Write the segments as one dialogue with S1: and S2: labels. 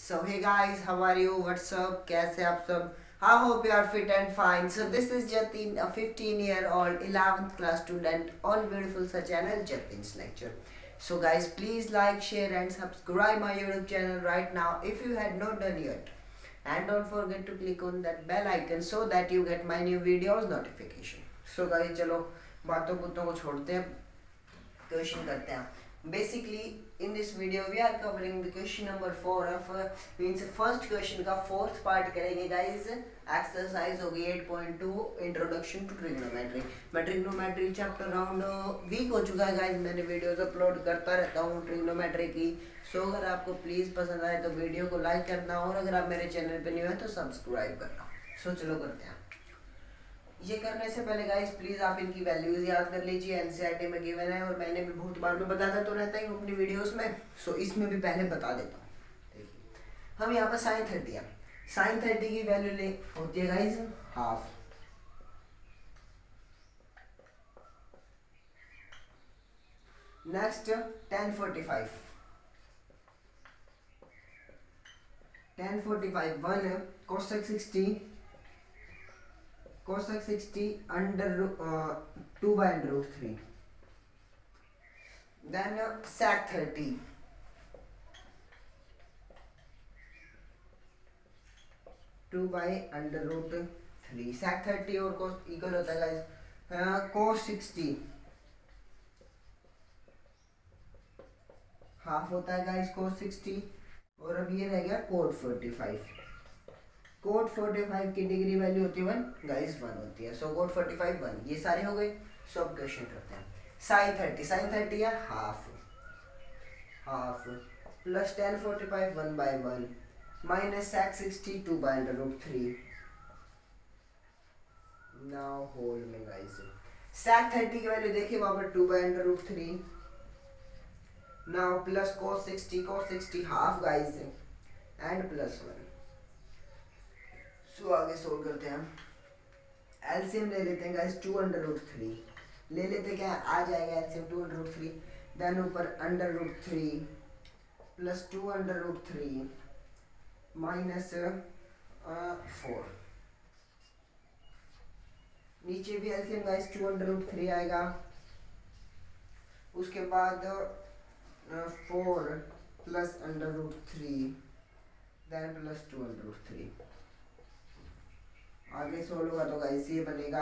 S1: So hey guys, how are you? What's up? कैसे आप सब? I hope you are fit and fine. So this is Jatin, a 15-year-old 11th class student on beautiful sir channel Jatin's lecture. So guys, please like, share and subscribe my YouTube channel right now if you had not done yet. And don't forget to click on that bell icon so that you get my new videos notification. So guys, चलो बातों बुतों को छोड़ते हैं, question करते हैं। Basically in this video we are covering the question number 4 of means first question का fourth part करेंगे guys. Exercise होगी 8.2 इंट्रोडक्शन टू ट्रिग्नोमेट्री। मैं ट्रिग्नोमेट्री चैप्टर राउंड वीक हो चुका है गाइस, मैंने वीडियोस अपलोड करता रहता हूँ ट्रिग्नोमेट्री की। सो अगर आपको प्लीज पसंद आए तो वीडियो को लाइक करना और अगर आप मेरे चैनल पे न्यू है तो सब्सक्राइब करना। सो चलो करते हैं। ये करने से पहले गाइस प्लीज आप इनकी वैल्यूज याद कर लीजिए, एनसीईआरटी में गिवन है और मैंने भी बहुत बार में बताता तो रहता ही हूँ अपनी वीडियोस में। सो इसमें भी पहले बता देता हूँ। देखिए हम यहाँ पर साइन 30 है, साइन 30 की वैल्यू ले होती है guys half. Next tan 45, tan 45 1 cosec 60, cosec 60 under 2 by under root 3, then sec 30, 2 by under root 3, sec 30 और cos इक्वल होता है गाइस cos 60 हाफ होता है गाइस cos 60। और अब ये रह गया cot 45, cot 45 की डिग्री वैल्यू होती है 1 गाइस, 1 होती है। सो cot 45 1, ये सारे हो गए। सो अब क्वेश्चन करते हैं। sin 30, sin 30 है half, half plus tan 45 1 by 1 minus sec 60 2 by under root 3। Now whole में गाइस sec 30 की वैल्यू देखिए वहां पर 2 by under root 3। Now plus cos 60 half guys and plus 1। So आगे सोल्व करते हैं। एलसीएम ले लेते हैं गाइस 2 अंडर रूट 3 ले लेते, क्या आ जाएगा एलसीएम 2 अंडर रूट 3, देन ऊपर under root 3 plus 2 under root 3 minus 4। नीचे भी एलसीएम गाइस 2 अंडर रूट 3 आएगा, उसके बाद 4 plus under root 3 then plus 2 under root 3। आगे सोल्व होगा तो गाइस ये बनेगा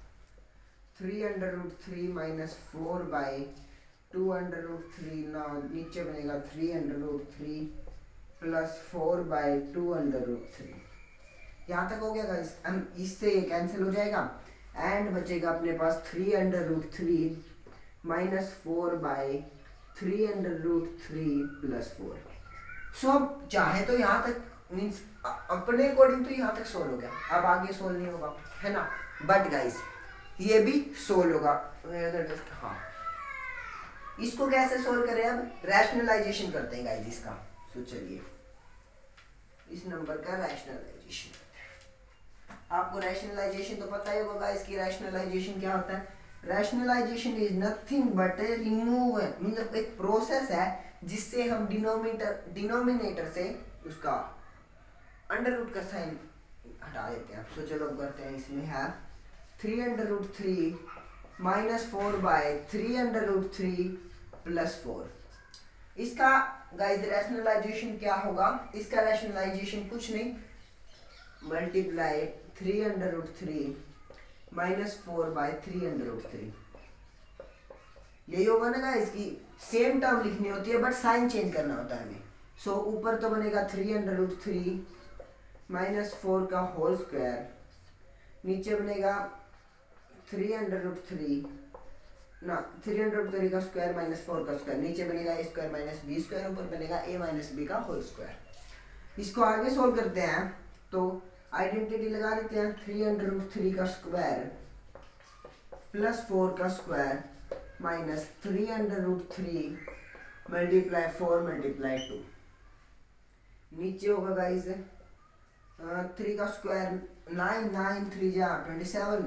S1: 3 under root 3 minus 4 by 2 under root 3। ना नीचे बनेगा 3 under root 3 plus 4 by 2 under root 3। यहाँ तक हो गया गाइस। हम इससे ये कैंसिल हो जाएगा एंड बचेगा अपने पास 3 under root 3 minus 4 by 3 under root 3 plus 4। So अब चाहे तो यहाँ तक मीन्स अपने अकॉर्डिंग तो यहाँ तक सोल्व हो गया, अब आगे सोल्व नहीं होगा है ना। बट गाइस ये भी सोल्व होगा। हाँ, इसको कैसे सोल्व करें, अब रैशनलाइजेशन करते हैं गाइस इसका। तो चलिए इस नंबर का रैशनलाइजेशन। आपको रैशनलाइजेशन तो पता ही होगा गाइस कि रैशनलाइजेशन क्या होता है। Rationalisation is nothing but a remove, मतलब एक प्रोसेस है जिससे हम डिनोमिनेटर से उसका अंडर रूट का साइन हटा देते हैं। तो चलो करते हैं। इसमें है 3 under root 3 minus 4 by 3 under root 3 plus 4। इसका गाइस रैशनलाइजेशन क्या होगा, इसका रैशनलाइजेशन कुछ नहीं, multiply 3 under root 3 minus 4 by 3 under root 3। यही होगा ना गाइस, की सेम टर्म लिखनी होती है बट साइन चेंज करना होता है हमें। सो ऊपर तो बनेगा 3 अंडर रूट 3 माइनस 4 का होल स्क्वायर, नीचे बनेगा 3 अंडर रूट 3 ना 3 अंडर रूट 3 का स्क्वायर माइनस 4 का स्क्वायर, नीचे बनेगा A square minus B square, ऊपर बनेगा ए माइनस बी का होल स्क्वायर। इसको आगे सोल्व करते हैं तो आइडेंटिटी लगा देते हैं। 3 अंडर रूट 3 का स्क्वायर प्लस 4 का square minus 3 under root 3 multiply 4 multiply 2। नीचे होगा गाइस 3 का स्क्वायर 9 9 3 जा 27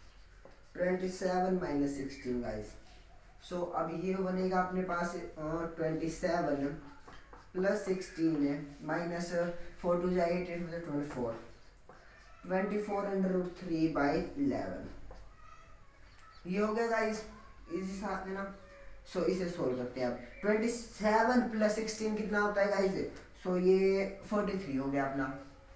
S1: माइनस 16 गाइस। सो अब ये बनेगा अपने पास 27 प्लस 16 है माइनस 4 टू जाए 8 में 24 24 अंडर रूट 3 बाई 11 ये हो गया गाइस इसी साथ में ना। सो इसे सोल्व करते हैं अब 27 प्लस 16 कितना होता है गाइस। सो ये 43 हो गया अपना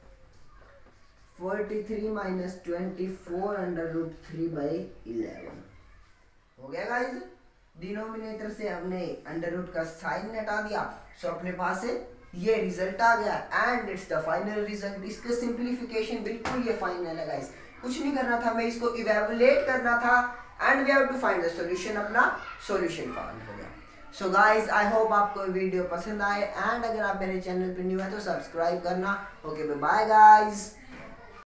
S1: 43 माइनस 24 अंडर रूट 3 बाई 11 हो गया गाइस। डिनोमिनेटर से हमने अंडर रूट का साइन हटा दिया। सो अपने पास से ये रिजल्ट आ गया and it's the final result. इसका सिंप्लीफिकेशन बिल्कुल ये फाइनल है गाइस, कुछ नहीं करना था, हमें इसको इवेलुएट करना था and we have to find the solution. अपना सॉल्यूशन फाइंड हो गया। सो गाइस आई होप आपको वीडियो पसंद आए एंड अगर आप मेरे चैनल पे न्यू है तो सब्सक्राइब करना। Okay bye guys.